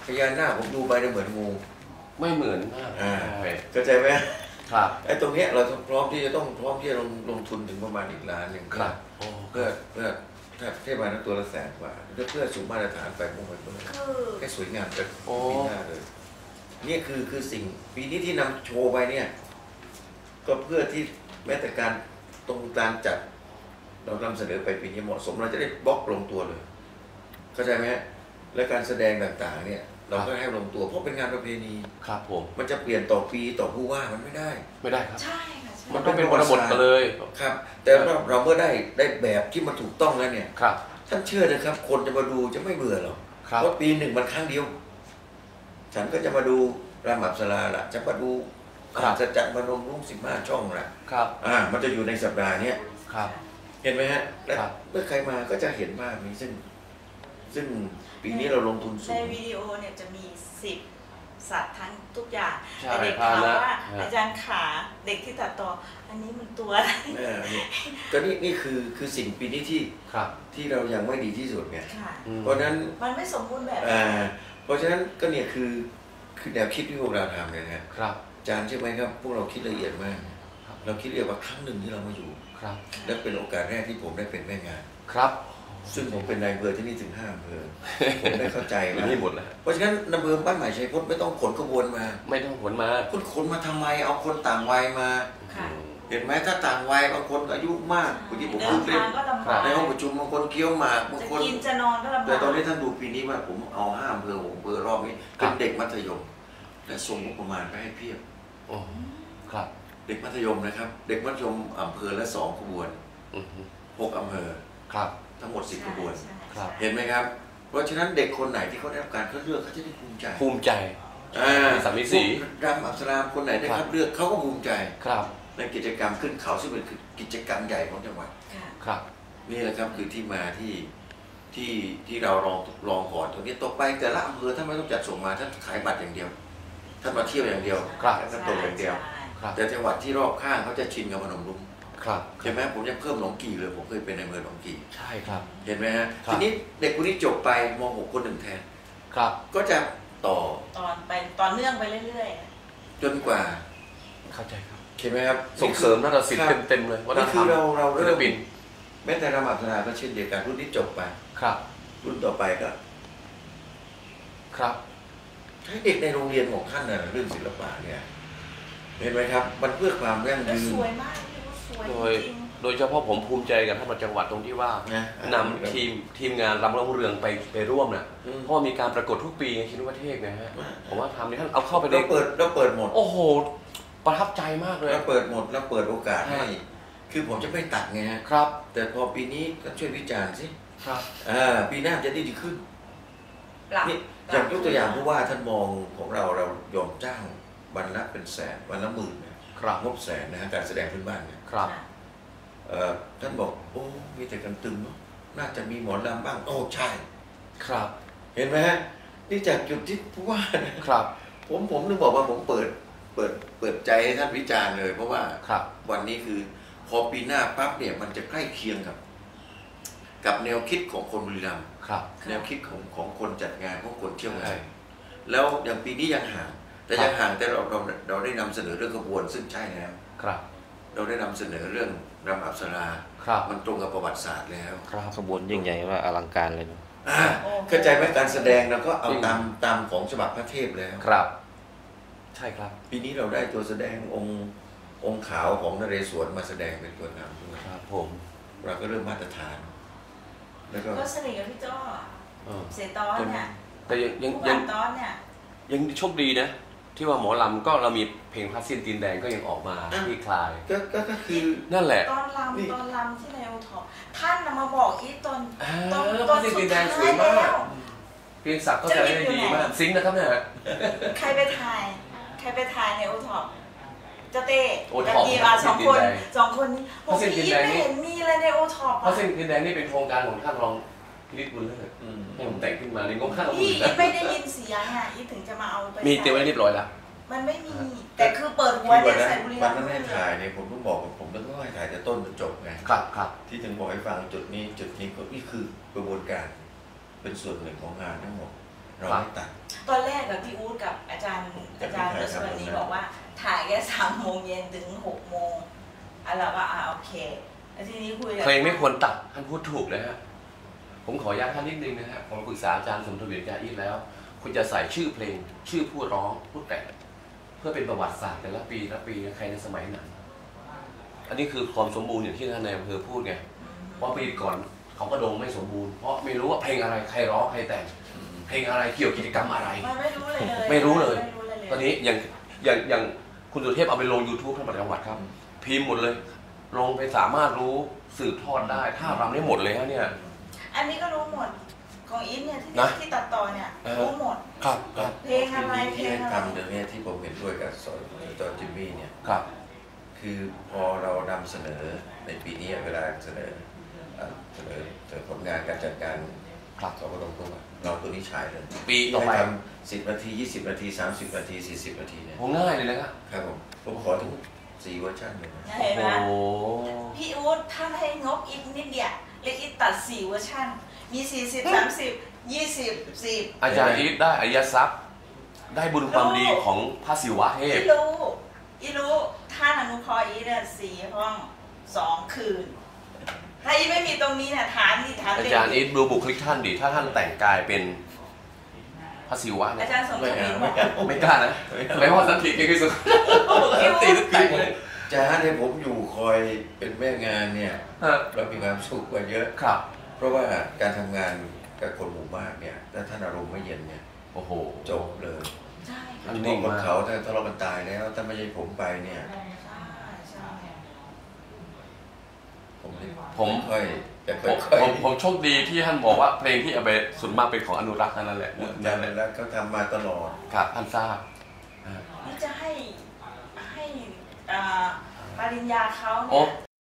พญานาคผมดูไปเนี่ยเหมือนงูไม่เหมือนมากเข้าใจไหมครับไอ้ตรงเนี้ยเราพร้อมที่จะลงทุนถึงประมาณ1 ล้านหนึ่งครับเพื่อถ้าเทพมาตัวละ100,000 กว่าเพื่อสู่มาตรฐานไปมุ่งไปเพื่อแค่สวยงามแต่ปีหน้าเลยนี่คือสิ่งปีนี้ที่นำโชว์ไปเนี่ยก็เพื่อที่แม้แต่การตรงการจัดเรานำเสนอไปปีนี้เหมาะสมเราจะได้บล็อกลงตัวเลยเข้าใจไหมและการแสดงต่างๆเนี่ยเราก็ให้ลงตัวเพราะเป็นงานประเพณีครับผมมันจะเปลี่ยนต่อปีต่อผู้ว่ามันไม่ได้ครับใช่ค่ะมันต้องเป็นบริบทกันเลยครับแต่เราเมื่อได้แบบที่มันถูกต้องแล้วเนี่ยครับท่านเชื่อนะครับคนจะมาดูจะไม่เบื่อหรอกเพราะปีหนึ่งมันครั้งเดียวฉันก็จะมาดูรำอัปสราละจะมาดูจะจัดมานมรุ่ง15 ช่องละครับมันจะอยู่ในสัปดาห์นี้ครับเห็นไหมฮะและเมื่อใครมาก็จะเห็นภาพนี้ซึ่งปีนี้เราลงทุนสูงในวิดีโอเนี่ยจะมี10 สัตว์ทั้งทุกอย่างแต่เด็กถามว่าอาจารย์ขาเด็กที่ตัดต่ออันนี้มันตัวอะไรก็นี่คือสิ่งปีนี้ที่เรายังไม่ดีที่สุดไงเพราะนั้นมันไม่สมบูรณ์แบบเพราะฉะนั้นก็เนี่ยคือแนวคิดที่พวกเราทำเนี่ยนะครับอาจารย์ใช่ไหมครับพวกเราคิดละเอียดมากเราคิดเรียกว่าครั้งหนึ่งที่เรามาอยู่และเป็นโอกาสแรกที่ผมได้เป็นแม่งานครับซึ่งผมเป็นนายอำเภอที่นี่ถึง5 อำเภอผมได้เข้าใจว่านี่หมดแล้วเพราะฉะนั้นอำเภอบ้านใหม่ชัยพจน์ไม่ต้องขนขบวนมาไม่ต้องขนมาขนมาทำไมเอาคนต่างวัยมาเห็นไหมถ้าต่างวัยบางคนอายุมากบางทีผมพูดเล่นในห้องประชุมบางคนเคี้ยวหมากบางคนจะกินจะนอนก็ลำบากแต่ตอนนี้ท่านดูปีนี้ว่าผมเอา5 อำเภอ6 อำเภอรอบนี้เป็นเด็กมัธยมแต่ส่งงบประมาณไปให้เพียบครับเด็กมัธยมนะครับเด็กมัธยมอำเภอละ2 ขบวน6 อำเภอครับทั้งหมด10 ขบวนเห็นไหมครับเพราะฉะนั้นเด็กคนไหนที่เขาได้รับการคัดเลือกเขาจะได้ภูมิใจสามิสีรำอัปสราคนไหนได้คัดเลือกเขาก็ภูมิใจครับในกิจกรรมขึ้นเขาซึ่งเป็นกิจกรรมใหญ่ของจังหวัดครับนี่แหละครับคือที่มาที่เราลองก่อนตรงนี้ต่อไปแต่ละอำเภอท่านไม่ต้องจัดส่งมาท่านขายบัตรอย่างเดียวท่านมาเที่ยวอย่างเดียวท่านตกอย่างเดียวแต่จังหวัดที่รอบข้างเขาจะชินกับพนมรุ้งเห็นไหมผมยังเพิ่มหนองกี่เลยผมเคยเป็นในเมืองหนองกี่ใช่ครับเห็นไหมฮะทีนี้เด็กคนนี้จบไปม.6 คนหนึ่งแทนครับก็จะต่อเนื่องไปเรื่อยๆจนกว่าเข้าใจครับเห็นไหมครับส่งเสริมนาฏศิลป์เต็มเลยนี่คือเราเริ่มแม้แต่รำอัปสราก็เช่นเดียวกันรุ่นนี้จบไปครับรุ่นต่อไปก็ครับให้เด็กในโรงเรียนของท่านน่ะเรื่องศิลปะเนี่ยเห็นไหมครับมันเพื่อความยั่งยืนสวยมากโดยเฉพาะผมภูมิใจกับท่านจังหวัดตรงที่ว่านำทีมงานรำร้องเรืองไปร่วมนะเพราะมีการประกวดทุกปีในชินวัตเทศนะฮะผมว่าทำนี่ท่านเอาเข้าไปเราเปิดหมดโอ้โหประทับใจมากเลยเราเปิดหมดเราเปิดโอกาสให้คือผมจะไม่ตัดไงฮะครับแต่พอปีนี้ก็ช่วยวิจารณ์สิครับปีหน้าจะดีขึ้นนี่อย่างยกตัวอย่างผู้ว่าท่านมองของเรายอมจ้างวันละเป็นแสนวันละหมื่นงบแสนนะฮะการแสดงพื้นบ้านเนี่ยครับท่านบอกโอ้มีแต่กันตึงเนาะน่าจะมีหมอลำบ้างโอ้ใช่ครับเห็นไหมฮะนี่จากจุดที่ผู้ว่านะครับผมนึกบอกว่าผมเปิดใจให้ท่านวิจารณ์เลยเพราะว่าวันนี้คือพอปีหน้าปั๊บเนี่ยมันจะใกล้เคียงกับแนวคิดของคนบุรีรัมย์แนวคิดของคนจัดงานของคนเที่ยวงานแล้วอย่างปีนี้ยังห่างแต่ยังห่างแต่เราได้นำเสนอเรื่องขบวนซึ่งใช่แล้วเราได้นำเสนอเรื่องรำอัปสรามันตรงกับประวัติศาสตร์แล้วขบวนยิ่งใหญ่ว่าอลังการเลยเข้าใจไหมการแสดงเราก็เอาตามของฉบับพระเทพแล้วครับใช่ครับปีนี้เราได้ตัวแสดงองค์ขาวของนเรศวรมาแสดงเป็นตัวนำด้วยครับผมเราก็เริ่มมาตรฐานแล้วก็สนิทกับพี่จ้อเสตอนเนี่ยแต่ยังโชคดีนะที่ว่าหมอลำก็เรามีเพลงพระสิ้นตีนแดงก็ยังออกมาที่คลายก็คือนั่นแหละตอนลำที่ในโอท็อปท่านมาบอกที่ตอนพระสิ้นตีนแดงสวยมากเพลงศักดิ์ก็จะได้ดีมากซิงค์นะครับเนี่ยใครไปถ่ายในโอท็อปเจ้าเต้กับยีราสองคนนี้ผมไม่เห็นมีอะไรในโอท็อปพระสิ้นตีนแดงนี่เป็นโครงการของท่านรองพิริศบุญเลิศให้ผมแต่งขึ้นมาในงบค่าพี่ไม่ได้ยินเสียงอ่ะยี่ถึงจะมาเอาไปมีเตรียมไว้เรียบร้อยแล้วมันไม่มีแต่คือเปิดหัวเนี่ยใส่บุรีรัมย์วันนั้นให้ถ่ายเนี่ยผมต้องบอกผมต้องให้ถ่ายแต่ต้นจนจบไงครับที่ถึงบอกให้ฟังจุดนี้ก็นี่คือกระบวนการเป็นส่วนหนึ่งของงานทั้งหมดเราไม่ตัดตอนแรกกับพี่อู๊ดกับอาจารย์รสวรรณีบอกว่าถ่ายแค่3 โมงเย็นถึง6 โมงเราก็โอเคแล้วทีนี้คุยเพลงไม่ควรตัดท่านพูดถูกเลยฮะผมขออนุญาตท่านนิดนึงนะฮะผมปรึกษาอาจารย์สมทวีอาจารย์อีกแล้วคุณจะใส่ชื่อเพลงชื่อผู้ร้องผู้แต่งเพื่อเป็นประวัติศาสตร์แต่ละปีใครในสมัยนั้นอันนี้คือความสมบูรณ์อย่างที่ท่านนายอำเภอพูดไงเพราะปีก่อนเขาก็โด่งไม่สมบูรณ์เพราะไม่รู้ว่าเพลงอะไรใครร้องใครแต่งเพลงอะไรเกี่ยวกิจกรรมอะไรไม่รู้เลยตอนนี้อย่างคุณสุเทพเอาไปลง YouTube ทั้งจังหวัดครับพิมพ์หมดเลยลงไปสามารถรู้สืบทอดได้ถ้ารำได้หมดเลยฮะเนี่ยอันนี้ก็รู้หมดของอินเนี่ยที่ตัดต่อเนี่ยรู้หมดครับเพลงอะไรเพลงอะไรทำเดี๋ยวนี้ที่ผมเห็นด้วยกับสอนจิมมี่เนี่ยครับคือพอเรานำเสนอในปีนี้เวลาเสนอผลงานการจัดการสอบตรงตัวเราตัวนี้ฉายเลยปีต่อไปทำ10 นาที20 นาที30 นาที40 นาทีเนี่ยง่ายเลยนะครับครับผมขอถึง4 เวอร์ชันเลยเห็นไหมพี่อู๊ดท่านให้งบอีกนิดเดียวเลยอีกตัด4 เวอร์ชันมี40 30 20 10 อาจารย์อีทได้อริยทรัพย์ได้บุญความดีของพระศิวะเทพอีรู้ท่านอนุเคราะห์อีเนี่ย4 ห้อง 2 คืนถ้าอีไม่มีตรงนี้เนี่ยฐานอาจารย์อีทดูบุคลิกท่านดิถ้าท่านแต่งกายเป็นพระศิวะอาจารย์สมทวีไม่กล้านะไม่ว่าสันติเก่งที่สุดตีทุกแต่งเลยจะให้ผมอยู่คอยเป็นแม่งานเนี่ยเรามีความสุขกว่าเยอะครับเพราะว่าการทำงานกับคนหมู่มากเนี่ยถ้าท่านอารมณ์ไม่เย็นเนี่ยโอ้โหจบเลยใช่มันนิ่งบนเขาถ้าเรามันตายแล้วถ้าไม่ใช่ผมไปเนี่ยผมโชคดีที่ท่านบอกว่าเพลงที่เอาไปส่วนมากเป็นของอนุรักษ์นั่นแหละนั่นแหละเขาทำมาตลอดครับท่านทราบนี่จะให้ปริญญาเขาเนี่ย